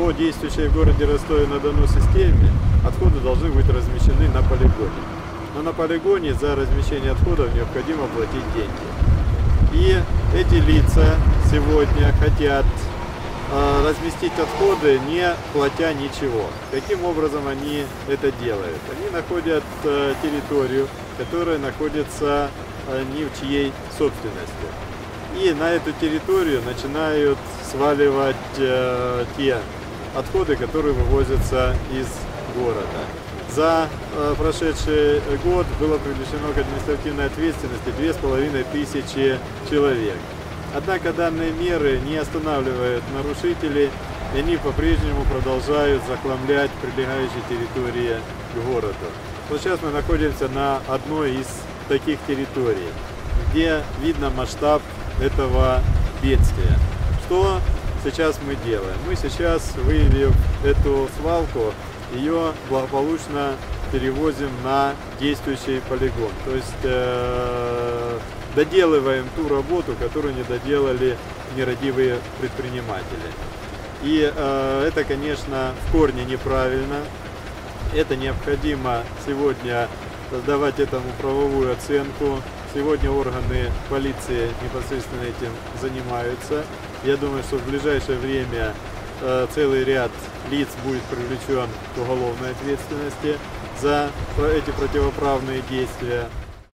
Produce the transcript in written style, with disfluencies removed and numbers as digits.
по действующей в городе Ростове-на-Дону системе отходы должны быть размещены на полигоне. Но на полигоне за размещение отходов необходимо платить деньги. И эти лица сегодня хотят разместить отходы, не платя ничего. Каким образом они это делают? Они находят территорию, которая находится ни в чьей собственности. И на эту территорию начинают сваливать те отходы, которые вывозятся из города. За прошедший год было привлечено к административной ответственности 2500 человек. Однако данные меры не останавливают нарушителей, и они по-прежнему продолжают захламлять прилегающие территории к городу. Вот сейчас мы находимся на одной из таких территорий, где видно масштаб этого бедствия. Что сейчас мы делаем? Мы сейчас, выявив эту свалку, ее благополучно перевозим на действующий полигон. То есть доделываем ту работу, которую не доделали нерадивые предприниматели. И это, конечно, в корне неправильно. Это необходимо сегодня давать этому правовую оценку. Сегодня органы полиции непосредственно этим занимаются. Я думаю, что в ближайшее время целый ряд лиц будет привлечен к уголовной ответственности за эти противоправные действия.